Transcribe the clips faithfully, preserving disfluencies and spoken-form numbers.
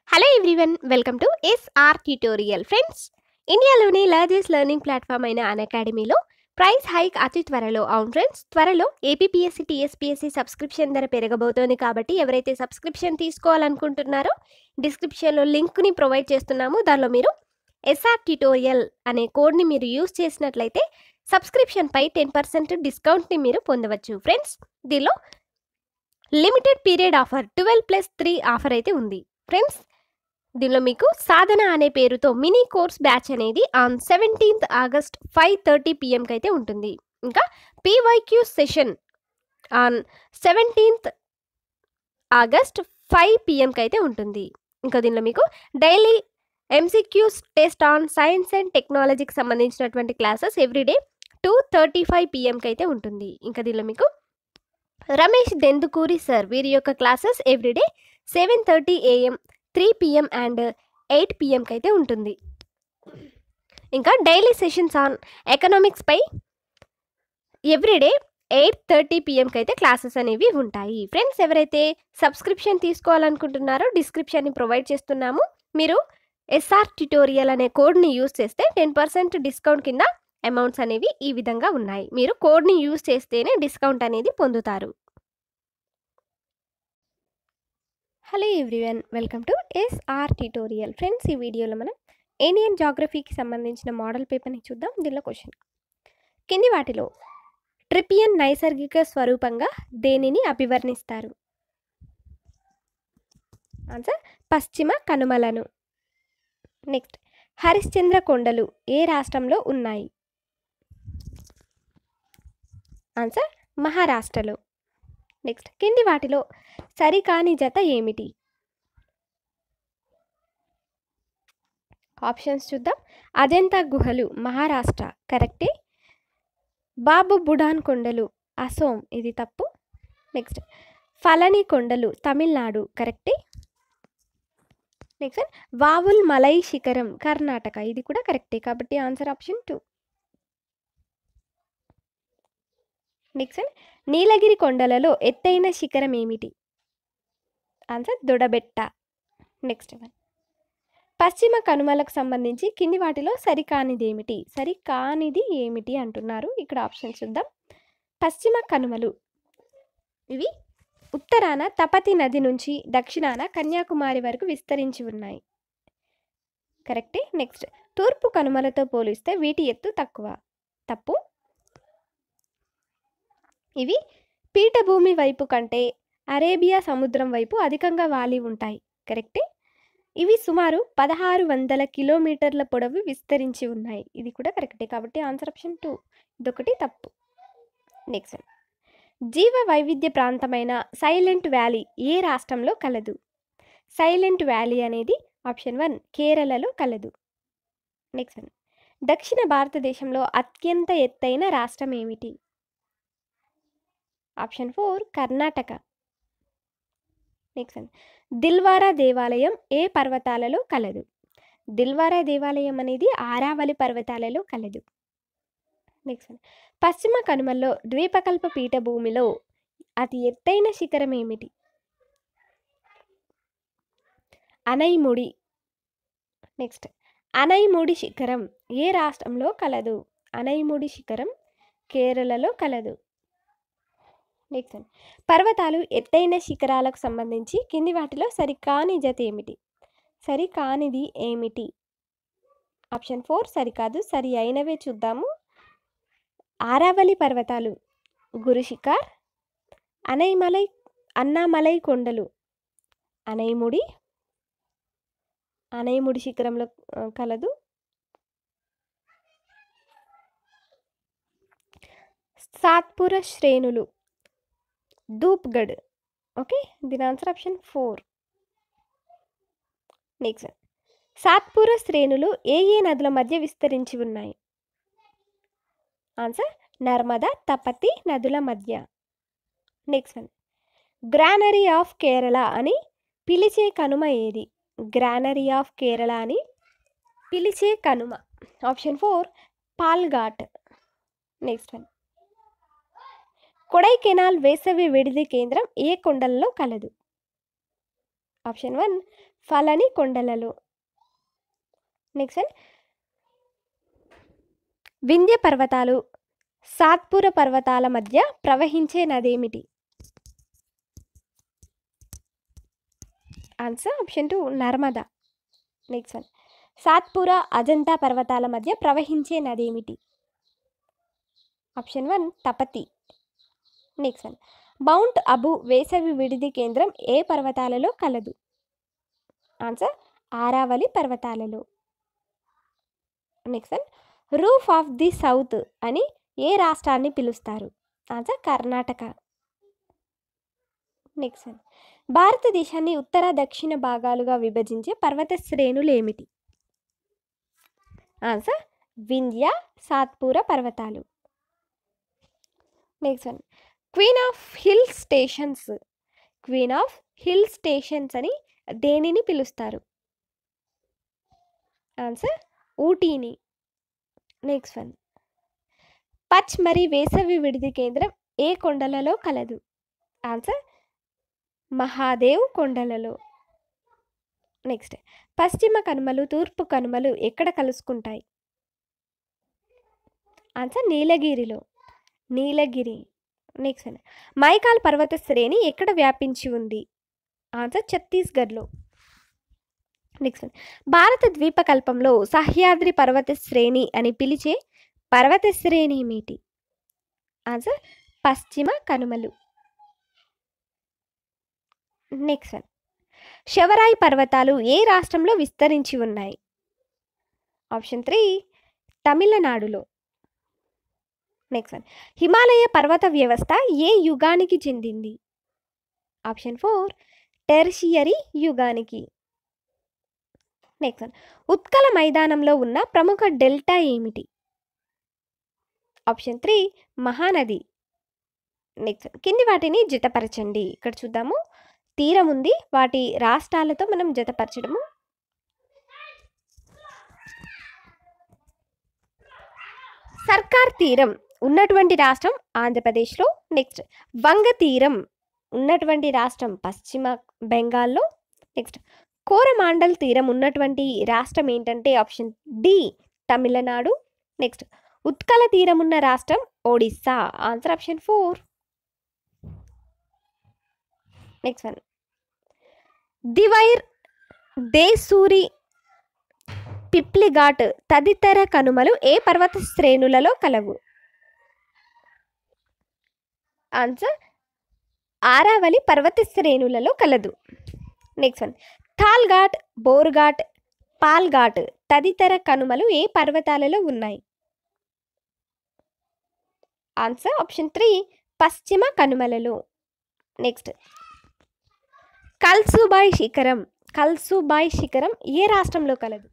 Hello everyone, welcome to SR tutorial. Friends, ఇండియాలోని largest learning platform అయిన అన్అకాడమీలో price hike అతి త్వరలో. అవును ఫ్రెండ్స్, త్వరలో ఏపీపీఎస్సీ టీఎస్పీఎస్సీ సబ్స్క్రిప్షన్ ధర పెరగబోతోంది. కాబట్టి ఎవరైతే సబ్స్క్రిప్షన్ తీసుకోవాలనుకుంటున్నారో డిస్క్రిప్షన్లో లింక్ని ప్రొవైడ్ చేస్తున్నాము. దానిలో మీరు ఎస్ఆర్ ట్యుటోరియల్ అనే కోడ్ని మీరు యూస్ చేసినట్లయితే సబ్స్క్రిప్షన్పై టెన్ పర్సెంట్ డిస్కౌంట్ని మీరు పొందవచ్చు. ఫ్రెండ్స్, దీనిలో limited period offer twelve plus three offer అయితే ఉంది. ఫ్రెండ్స్, దీనిలో మీకు సాధన అనే పేరుతో మినీ కోర్స్ బ్యాచ్ అనేది on seventeenth August five thirty పిఎంకి అయితే ఉంటుంది. ఇంకా PYQ session on seventeenth August five పిఎంకి అయితే ఉంటుంది. ఇంకా దీనిలో మీకు daily MCQs test on science and టెక్నాలజీకి సంబంధించినటువంటి classes everyday two thirty five పిఎంకి అయితే ఉంటుంది. ఇంకా దీనిలో మీకు రమేష్ దెందుకూరి సార్ వీరి యొక్క classes everyday seven thirty AM three PM and eight పిఎంకి అయితే ఉంటుంది. ఇంకా డైలీ సెషన్స్ ఆన్ ఎకనామిక్స్ పై ఎవ్రీడే ఎయిట్ థర్టీ పిఎంకి అయితే క్లాసెస్ అనేవి ఉంటాయి. ఫ్రెండ్స్, ఎవరైతే సబ్స్క్రిప్షన్ తీసుకోవాలనుకుంటున్నారో డిస్క్రిప్షన్ని ప్రొవైడ్ చేస్తున్నాము. మీరు ఎస్ఆర్ ట్యుటోరియల్ అనే కోడ్ని యూస్ చేస్తే టెన్ పర్సెంట్ డిస్కౌంట్ కింద అమౌంట్స్ అనేవి ఈ విధంగా ఉన్నాయి. మీరు కోడ్ని యూస్ చేస్తేనే డిస్కౌంట్ అనేది పొందుతారు. Hello everyone, welcome to SR tutorial. Friends, ఈ వీడియోలో మనం ఇండియన్ జాగ్రఫీకి సంబంధించిన మోడల్ పేపర్ని చూద్దాం. దీనిలో క్వశ్చన్: కింది వాటిలో ట్రిపియన్ నైసర్గిక స్వరూపంగా దేనిని అభివర్ణిస్తారు? ఆన్సర్ పశ్చిమ కనుమలను. నెక్స్ట్, హరిశ్చంద్ర కొండలు ఏ రాష్ట్రంలో ఉన్నాయి? ఆన్సర్ మహారాష్ట్రలో. నెక్స్ట్, కింది వాటిలో సరికాని జత ఏమిటి? ఆప్షన్స్ చూద్దాం. అజంతా గుహలు మహారాష్ట్ర, కరెక్టే. బాబు బుడాన్ కొండలు అసోం, ఇది తప్పు. నెక్స్ట్, ఫలని కొండలు తమిళనాడు, కరెక్టే. నెక్స్ట్, వావుల్ మలై శిఖరం కర్ణాటక, ఇది కూడా కరెక్టే. కాబట్టి answer option two. Next, Nilgiri కొండలలో ఎత్తైన శిఖరం ఏమిటి? ఆన్సర్ దొడబెట్ట. నెక్స్ట్ వన్, పశ్చిమ కనుమలకు సంబంధించి కింది వాటిలో సరికానిది ఏమిటి? సరికానిది ఏమిటి అంటున్నారు. ఇక్కడ ఆప్షన్స్ చూద్దాం. పశ్చిమ కనుమలు ఇవి ఉత్తరాన తపతి నది నుంచి దక్షిణాన కన్యాకుమారి వరకు విస్తరించి ఉన్నాయి, కరెక్టే. నెక్స్ట్, తూర్పు కనుమలతో పోలిస్తే వీటి ఎత్తు తక్కువ, తప్పు. ఇవి పీఠభూమి వైపు కంటే అరేబియా సముద్రం వైపు అధికంగా వాలి ఉంటాయి, కరెక్టే. ఇవి సుమారు పదహారు వందల కిలోమీటర్ల పొడవు విస్తరించి ఉన్నాయి, ఇది కూడా కరెక్టే. కాబట్టి ఆన్సర్ ఆప్షన్ టూ, ఇదొకటి తప్పు. నెక్స్ట్, జీవ వైవిధ్య ప్రాంతమైన సైలెంట్ వ్యాలీ ఏ రాష్ట్రంలో కలదు? సైలెంట్ వ్యాలీ అనేది ఆప్షన్ వన్ కేరళలో కలదు. నెక్స్ట్, దక్షిణ భారతదేశంలో అత్యంత ఎత్తైన రాష్ట్రం ఏమిటి? Option four Karnataka. Next, Dilwara దేవాలయం ఏ పర్వతాలలో కలదు? దిల్వారా దేవాలయం అనేది ఆరావళి పర్వతాలలో కలదు. నెక్స్ట్, పశ్చిమ కనుమల్లో ద్వీపకల్ప పీఠభూమిలో అతి ఎత్తైన శిఖరం ఏమిటి? అనైముడి. నెక్స్ట్, అనైముడి శిఖరం ఏ రాష్ట్రంలో కలదు? అనైముడి శిఖరం కేరళలో కలదు. నెక్స్ట్, పర్వతాలు ఎత్తైన శిఖరాలకు సంబంధించి కింది వాటిలో సరికాని జత ఏమిటి? సరికానిది ఏమిటి? ఆప్షన్ ఫోర్ సరికాదు. సరి అయినవే చూద్దాము. ఆరావళి పర్వతాలు గురుశిఖర్, అనైమలై అన్నామలై కొండలు అనైముడి అనైముడి శిఖరంలో కలదు. సాత్పుర శ్రేణులు ధూప్గఢ్, ఓకే. దీని answer option four. Next, Satpura శ్రేణులు ఏ ఏ నదుల మధ్య విస్తరించి ఉన్నాయి? ఆన్సర్ నర్మదా తపతి నదుల మధ్య. Next one, granary of Kerala అని పిలిచే కనుమ ఏది? గ్రానరీ ఆఫ్ కేరళ అని పిలిచే కనుమ option four Palghat. Next one, Kodaikanal వేసవి విడిది కేంద్రం ఏ కొండలలో కలదు? ఆప్షన్ వన్ ఫలని కొండలలో. నెక్స్ట్ వన్ వింధ్య పర్వతాలు సాత్పుర పర్వతాల మధ్య ప్రవహించే నదేమిటి? Answer option two Narmada. Next one Satpura Ajanta పర్వతాల మధ్య ప్రవహించే నదేమిటి? Option one Tapati. Next one Mount Abu వేసవి విడిది కేంద్రం ఏ పర్వతాలలో కలదు? ఆన్సర్ ఆరావళి పర్వతాలలో. Next one roof of the south అని ఏ రాష్ట్రాన్ని పిలుస్తారు? ఆన్సర్ కర్ణాటక. నెక్స్ట్ వన్ భారతదేశాన్ని ఉత్తర దక్షిణ భాగాలుగా విభజించే పర్వత శ్రేణులు ఏమిటి? ఆన్సర్ వింధ్య సాత్పుర పర్వతాలు. Next one queen of hill stations queen of hill stations అని దేనిని పిలుస్తారు? ఆన్సర్ ఊటీని. నెక్స్ట్ వన్ పచ్మరి వేసవి విడిది కేంద్రం ఏ కొండలలో కలదు? ఆన్సర్ మహాదేవ్ కొండలలో. నెక్స్ట్ పశ్చిమ కనుమలు తూర్పు కనుమలు ఎక్కడ కలుసుకుంటాయి? ఆన్సర్ నీలగిరిలో. నీలగిరి. నెక్స్ట్ వన్ మైకాల్ పర్వత శ్రేణి ఎక్కడ వ్యాపించి ఉంది? ఆన్సర్ ఛత్తీస్గఢ్లో. నెక్స్ట్ వన్ భారత ద్వీపకల్పంలో సహ్యాద్రి పర్వత శ్రేణి అని పిలిచే పర్వత శ్రేణి ఏమిటి? ఆన్సర్ పశ్చిమ కనుమలు. నెక్స్ట్ వన్ శవరాయి పర్వతాలు ఏ రాష్ట్రంలో విస్తరించి ఉన్నాయి? ఆప్షన్ త్రీ తమిళనాడులో. నెక్స్ట్ వన్ హిమాలయ పర్వత వ్యవస్థ ఏ యుగానికి చెందింది? ఆప్షన్ ఫోర్ టెర్షియరీ యుగానికి. నెక్స్ట్ వన్ ఉత్కల మైదానంలో ఉన్న ప్రముఖ డెల్టా ఏమిటి? Option three Mahanadi. నెక్స్ట్ కింది వాటిని జతపరచండి. ఇక్కడ చూద్దాము తీరం ఉంది, వాటి రాష్ట్రాలతో మనం జతపరచడము. సర్కార్ తీరం ఉన్నటువంటి రాష్ట్రం ఆంధ్రప్రదేశ్లో. నెక్స్ట్ వంగ తీరం ఉన్నటువంటి రాష్ట్రం పశ్చిమ బెంగాల్లో. నెక్స్ట్ కోరమాండల్ తీరం ఉన్నటువంటి రాష్ట్రం ఏంటంటే option D Tamil Nadu. Next Utkal తీరం ఉన్న రాష్ట్రం Odisha. Answer option four. Next one Diwer Desuri Piplighat తదితర కనుమలు ఏ పర్వత శ్రేణులలో కలవు? ఆన్సర్ ఆరావళి పర్వత శ్రేణులలో కలదు. నెక్స్ట్ వన్ థాల్ఘాట్ బోర్ఘాట్ పాల్ఘాట్ తదితర కనుమలు ఏ పర్వతాలలో ఉన్నాయి? ఆన్సర్ ఆప్షన్ త్రీ పశ్చిమ కనుమలలో. నెక్స్ట్ కల్సుబాయ్ శిఖరం కల్సుబాయ్ శిఖరం ఏ రాష్ట్రంలో కలదు?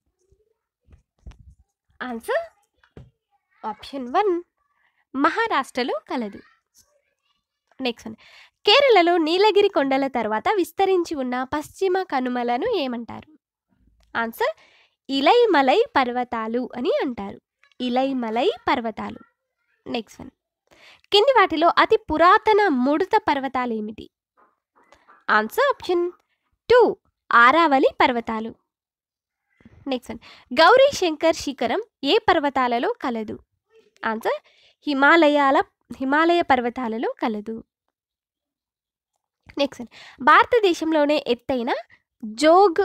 ఆన్సర్ ఆప్షన్ వన్ మహారాష్ట్రలో కలదు. నెక్స్ట్ వన్ కేరళలో నీలగిరి కొండల తర్వాత విస్తరించి ఉన్న పశ్చిమ కనుమలను ఏమంటారు? ఆన్సర్ ఇలైమలై పర్వతాలు అని అంటారు. ఇలైమలై పర్వతాలు. నెక్స్ట్ వన్ కింది వాటిలో అతి పురాతన ముడత పర్వతాలు ఏమిటి? ఆన్సర్ ఆప్షన్ టూ ఆరావళి పర్వతాలు. నెక్స్ట్ వన్ గౌరీ శంకర్ శిఖరం ఏ పర్వతాలలో కలదు? ఆన్సర్ హిమాలయాల హిమాలయ పర్వతాలలో కలదు. నెక్స్ట్ వన్ భారతదేశంలోనే ఎత్తైన జోగ్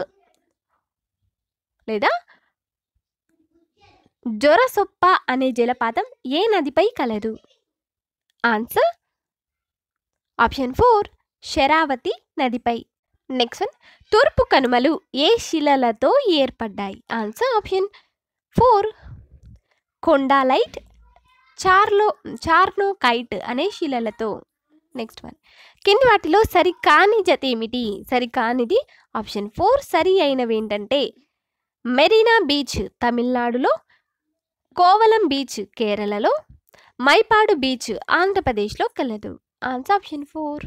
లేదా జొరసొప్ప అనే జలపాతం ఏ నదిపై కలదు? ఆన్సర్ ఆప్షన్ ఫోర్ శరావతి నదిపై. నెక్స్ట్ వన్ తూర్పు కనుమలు ఏ శిలలతో ఏర్పడ్డాయి? ఆన్సర్ ఆప్షన్ ఫోర్ కొండాలైట్ చార్లో చార్నోకైట్ అనే శిలలతో. నెక్స్ట్ వన్ కింది వాటిలో సరికాని జత ఏమిటి? సరికానిది ఆప్షన్ ఫోర్. సరి అయినవి ఏంటంటే మెరీనా బీచ్ తమిళనాడులో, కోవలం బీచ్ కేరళలో, మైపాడు బీచ్ ఆంధ్రప్రదేశ్లో కలదు. Answer option four.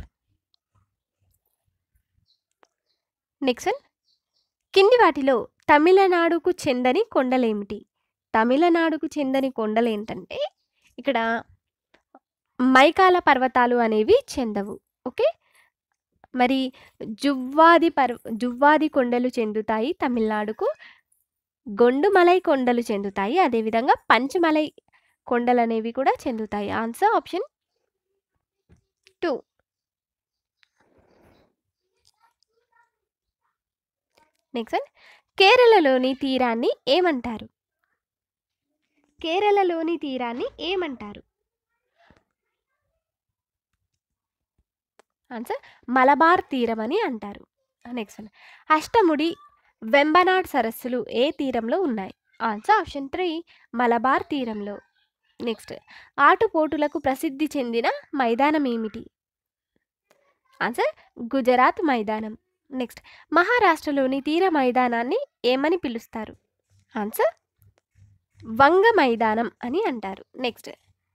Next one కింది వాటిలో తమిళనాడుకు చెందని కొండలేమిటి? తమిళనాడుకు చెందని కొండలు ఏంటంటే ఇక్కడ మైకాల పర్వతాలు అనేవి చెందవు. ఓకే, మరి జువ్వాది పర్వ జువ్వాది కొండలు చెందుతాయి తమిళనాడుకు. గొండుమలై కొండలు చెందుతాయి. అదేవిధంగా పంచమలై కొండలనేవి కూడా చెందుతాయి. Answer option two. Next one, కేరళలోని తీరాన్ని ఏమంటారు? కేరళలోని తీరాన్ని ఏమంటారు? ఆన్సర్ మలబార్ తీరం అని అంటారు. నెక్స్ట్ వన్, అష్టముడి వెంబనాడ్ సరస్సులు ఏ తీరంలో ఉన్నాయి? ఆన్సర్ ఆప్షన్ త్రీ, మలబార్ తీరంలో. నెక్స్ట్, ఆటుపోటులకు ప్రసిద్ధి చెందిన మైదానం ఏమిటి? ఆన్సర్ గుజరాత్ మైదానం. నెక్స్ట్, మహారాష్ట్రలోని తీర మైదానాన్ని ఏమని పిలుస్తారు? ఆన్సర్ వంగ మైదానం అని అంటారు. నెక్స్ట్,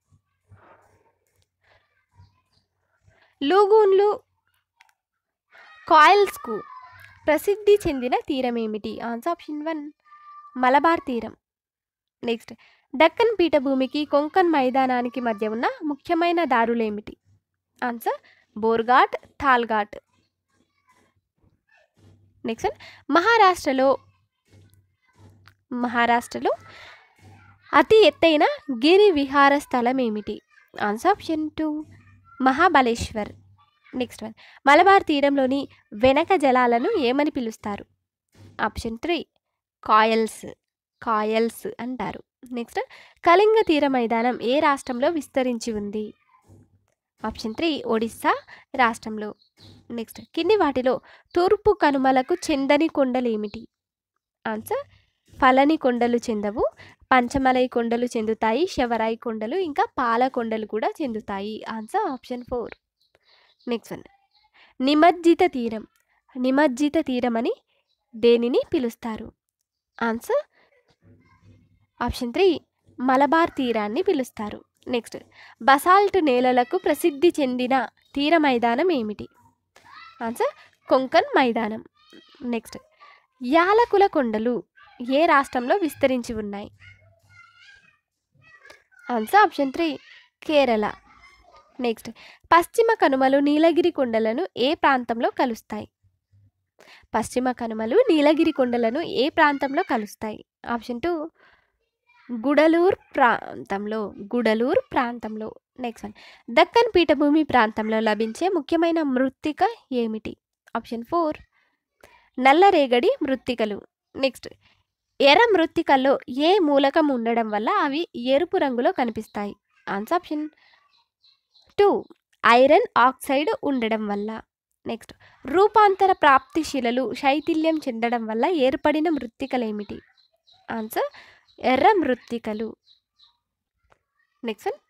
లూగూన్లు కాయిల్స్కు ప్రసిద్ధి చెందిన తీరం ఏమిటి? ఆన్సర్ ఆప్షన్ వన్, మలబార్ తీరం. నెక్స్ట్, దక్కన్ పీఠభూమికి కొంకన్ మైదానానికి మధ్య ఉన్న ముఖ్యమైన దారులు ఏమిటి? ఆన్సర్ బోర్ఘాట్, థాల్ఘాట్. నెక్స్ట్, మహారాష్ట్రలో మహారాష్ట్రలో అతి ఎత్తైన గిరి విహార స్థలం ఏమిటి? Answer option two, Mahabaleshwar. Next one, Malabar తీరంలోని వెనక జలాలను ఏమని పిలుస్తారు? ఆప్షన్ త్రీ, కాయల్స్ కాయల్స్ అంటారు. నెక్స్ట్, కళింగ తీర మైదానం ఏ రాష్ట్రంలో విస్తరించి ఉంది? ఆప్షన్ త్రీ, ఒడిస్సా రాష్ట్రంలో. నెక్స్ట్, కింది వాటిలో తూర్పు కనుమలకు చెందని కొండలు ఏమిటి? ఆన్సర్ ఫలని కొండలు చెందవు, పంచమలై కొండలు చెందుతాయి, శవరాయి కొండలు ఇంకా పాల కొండలు కూడా చెందుతాయి. Answer option four. Next one, నిమజ్జిత తీరం నిమజ్జిత తీరం అని దేనిని పిలుస్తారు? ఆన్సర్ ఆప్షన్ త్రీ, మలబార్ తీరాన్ని పిలుస్తారు. నెక్స్ట్, బసాల్ట్ నేలలకు ప్రసిద్ధి చెందిన తీర మైదానం ఏమిటి? ఆన్సర్ కొంకన్ మైదానం. నెక్స్ట్, యాలకుల కొండలు ఏ రాష్ట్రంలో విస్తరించి ఉన్నాయి? Answer option three, Kerala. Next, పశ్చిమ కనుమలు నీలగిరి కొండలను ఏ ప్రాంతంలో కలుస్తాయి? పశ్చిమ కనుమలు నీలగిరి కొండలను ఏ ప్రాంతంలో కలుస్తాయి? ఆప్షన్ టూ, గుడలూర్ ప్రాంతంలో గుడలూర్ ప్రాంతంలో. నెక్స్ట్ వన్, దక్కన్ పీఠభూమి ప్రాంతంలో లభించే ముఖ్యమైన మృత్తిక ఏమిటి? ఆప్షన్ ఫోర్, నల్లరేగడి మృత్తికలు. నెక్స్ట్, ఎర్ర మృత్తికల్లో ఏ మూలకం ఉండడం వల్ల అవి ఎరుపు రంగులో కనిపిస్తాయి? Answer option two, iron oxide ఉండడం వల్ల. నెక్స్ట్, రూపాంతర ప్రాప్తి శిలలు శైథిల్యం చెందడం వల్ల ఏర్పడిన మృత్తికలు ఏమిటి? ఆన్సర్ ఎర్ర మృత్తికలు. నెక్స్ట్,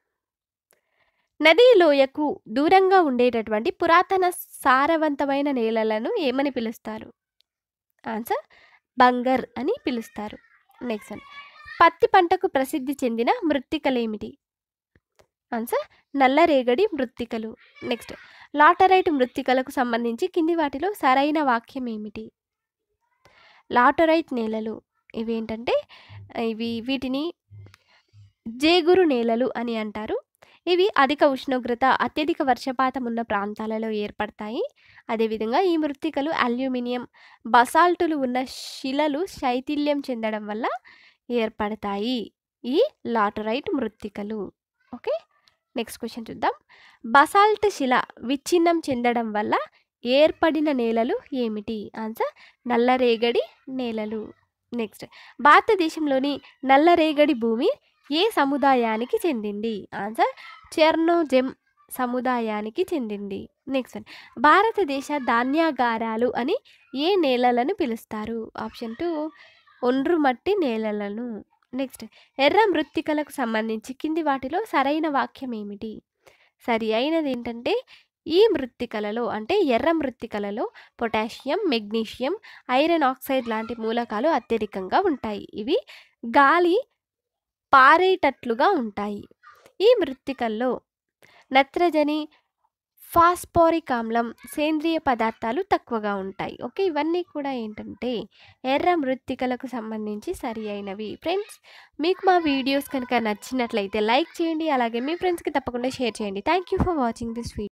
నదీ లోయకు దూరంగా ఉండేటటువంటి పురాతన సారవంతమైన నేలలను ఏమని పిలుస్తారు? ఆన్సర్ బంగర్ అని పిలుస్తారు. నెక్స్ట్ వన్, పత్తి పంటకు ప్రసిద్ధి చెందిన మృత్తికలు ఏమిటి? ఆన్సర్ నల్లరేగడి మృత్తికలు. నెక్స్ట్, లాటరైట్ మృత్తికలకు సంబంధించి కింది వాటిలో సరైన వాక్యం ఏమిటి? లాటరైట్ నేలలు ఇవి ఏంటంటే ఇవి వీటిని జేగురు నేలలు అని అంటారు. ఇవి అధిక ఉష్ణోగ్రత, అత్యధిక వర్షపాతం ఉన్న ప్రాంతాలలో ఏర్పడతాయి. అదేవిధంగా ఈ మృత్తికలు అల్యూమినియం, బసాల్టులు ఉన్న శిలలు శైథిల్యం చెందడం వల్ల ఏర్పడతాయి ఈ లాటరైట్ మృత్తికలు. ఓకే, నెక్స్ట్ క్వశ్చన్ చూద్దాం. బసాల్ట్ శిల విచ్ఛిన్నం చెందడం వల్ల ఏర్పడిన నేలలు ఏమిటి? ఆన్సర్ నల్లరేగడి నేలలు. నెక్స్ట్, భారతదేశంలోని నల్లరేగడి భూమి ఏ సముదాయానికి చెందింది? ఆన్సర్ చెర్నోజెమ్ సముదాయానికి చెందింది. నెక్స్ట్, భారతదేశ ధాన్యాగారాలు అని ఏ నేలలను పిలుస్తారు? ఆప్షన్ టూ, ఒండ్రు మట్టి నేలలను. నెక్స్ట్, ఎర్ర మృత్తికలకు సంబంధించి కింది వాటిలో సరైన వాక్యం ఏమిటి? సరి అయినది ఏంటంటే ఈ మృత్తికలలో అంటే ఎర్ర మృత్తికలలో పొటాషియం, మెగ్నీషియం, ఐరన్ ఆక్సైడ్ లాంటి మూలకాలు అత్యధికంగా ఉంటాయి. ఇవి గాలి పారేటట్లుగా ఉంటాయి. ఈ మృత్తికల్లో నత్రజని, ఫాస్ఫోరిక్ ఆమ్లం, సేంద్రియ పదార్థాలు తక్కువగా ఉంటాయి. ఓకే, ఇవన్నీ కూడా ఏంటంటే ఎర్ర మృత్తికలకు సంబంధించి సరి అయినవి. ఫ్రెండ్స్, మీకు మా వీడియోస్ కనుక నచ్చినట్లయితే లైక్ చేయండి, అలాగే మీ ఫ్రెండ్స్కి తప్పకుండా షేర్ చేయండి. Thank you for watching this video.